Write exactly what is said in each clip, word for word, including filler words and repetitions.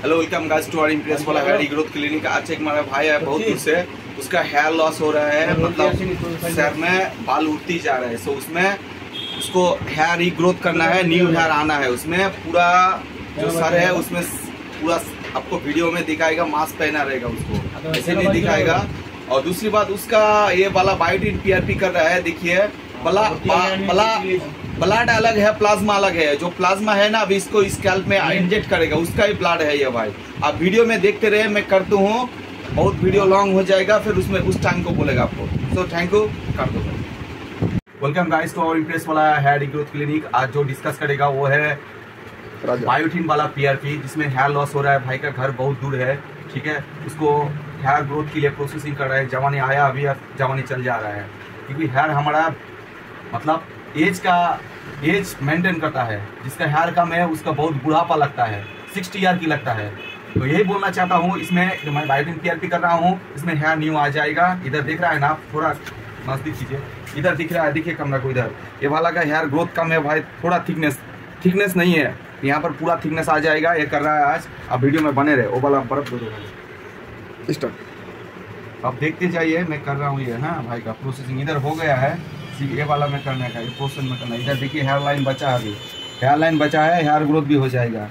Hello welcome guys to our impress वाला hair growth clinic. आज एक हमारा भाई है बहुत दूर से, उसका हेयर लॉस हो रहा है, मतलब सर में बाल उठती जा रहा है। सो उसमें उसको हेयर रीग्रोथ करना है, न्यू हेयर आना है। उसमें पूरा जो सर है उसमें पूरा आपको वीडियो में दिखाएगा, मास्क पहना रहेगा, उसको ऐसे नहीं दिखाएगा। और दूसरी बात, उसका ये वाला बायोटिन पीआरपी कर रहा है। देखिए बला बला ब्लड अलग है, प्लाज्मा अलग है। जो प्लाज्मा है ना, अभी इसको स्कैल्प में इंजेक्ट करेगा, उसका ही ब्लड है ये भाई। आप वीडियो में देखते रहे, मैं करता हूँ, बहुत वीडियो लॉन्ग हो जाएगा, फिर उसमें उस टाइम को बोलेगा आपको। सो थैंक यू, कर दो। Welcome guys to our impress वाला हेयर ग्रोथ क्लिनिक। आज जो डिस्कस करेगा वो है बायोटिन वाला पीआरपी, जिसमें हेयर लॉस हो रहा है। भाई का घर बहुत दूर है, ठीक है। उसको हेयर ग्रोथ के लिए प्रोसेसिंग कर रहा है। जवानी आया, अभी जवानी चल जा रहा है, क्योंकि हेयर हमारा मतलब एज का एज मेंटेन करता है। जिसका हेयर कम है उसका बहुत बुढ़ापा लगता है, सिक्सटी ईयर की लगता है। तो यही बोलना चाहता हूँ, इसमें जो मैं बायोटिन पीआरपी कर रहा हूँ, इसमें हेयर न्यू आ जाएगा। इधर देख रहा है ना, थोड़ा नजदीक कीजिए, इधर दिख रहा है, देखिए कमरा को। इधर ये वाला का हेयर ग्रोथ कम है भाई, थोड़ा थिकनेस थिकनेस नहीं है, यहाँ पर पूरा थिकनेस आ जाएगा। ये कर रहा है आज, आप वीडियो में बने रहे। वो वाला बर्फ दो दो स्टार्ट, आप देखते जाइए, मैं कर रहा हूँ ये। हाँ भाई का प्रोसेसिंग इधर हो गया है, ये वाला में करने का, ये पोर्शन में करना है। इधर देखिए हेयर लाइन बचा है, अभी हेयर लाइन बचा है, हेयर ग्रोथ भी हो जाएगा।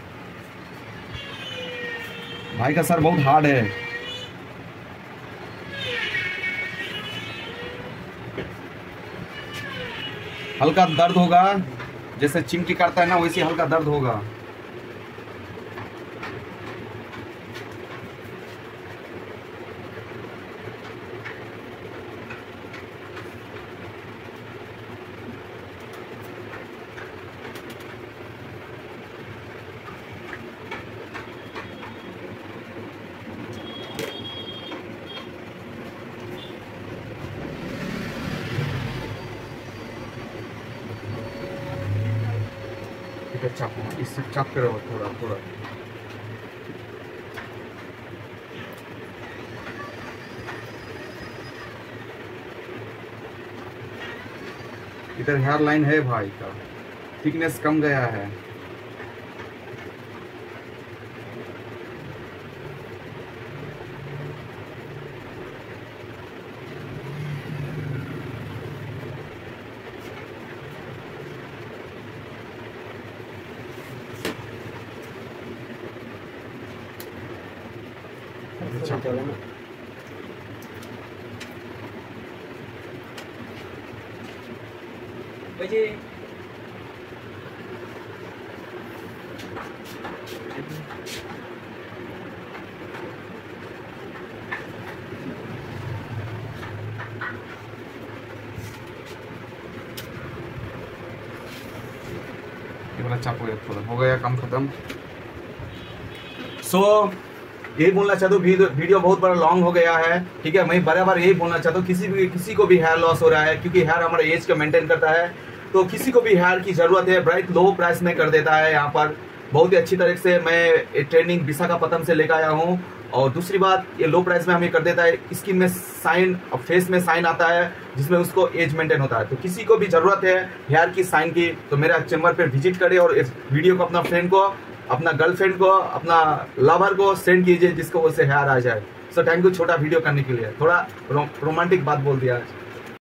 भाई का सर बहुत हार्ड है। हल्का दर्द होगा, जैसे चिमटी करता है ना, वैसे हल्का दर्द होगा। चाप इससे चाप करो थोड़ा थोड़ा। इधर हेयर लाइन है भाई का, थिकनेस कम गया है। चला ना बजे ये वाला चाप हो गया, थोड़ा हो गया, काम खत्म। सो so, यही बोलना चाहता हूँ, वीडियो बहुत बड़ा लॉन्ग हो गया है, ठीक है। मैं बराबर यही बोलना चाहता हूँ, किसी भी किसी को भी हेयर लॉस हो रहा है, क्योंकि हेयर हमारा एज का मेंटेन करता है, तो किसी को भी हेयर की जरूरत है, ब्राइट लो प्राइस में कर देता है। यहाँ पर बहुत ही अच्छी तरह से मैं ट्रेनिंग विशाखापट्टनम से लेकर आया हूँ। और दूसरी बात, ये लो प्राइस में हमें कर देता है। स्किन में साइन, फेस में साइन आता है, जिसमें उसको एज मेंटेन होता है। तो किसी को भी जरूरत है हेयर की साइन की, तो मेरा चैम्बर पर विजिट करे और इस वीडियो को अपना फ्रेंड को, अपना गर्लफ्रेंड को, अपना लवर को सेंड कीजिए, जिसको उससे हेयर आ जाए। सो थैंक यू छोटा वीडियो करने के लिए। थोड़ा रोमांटिक बात बोल दिया।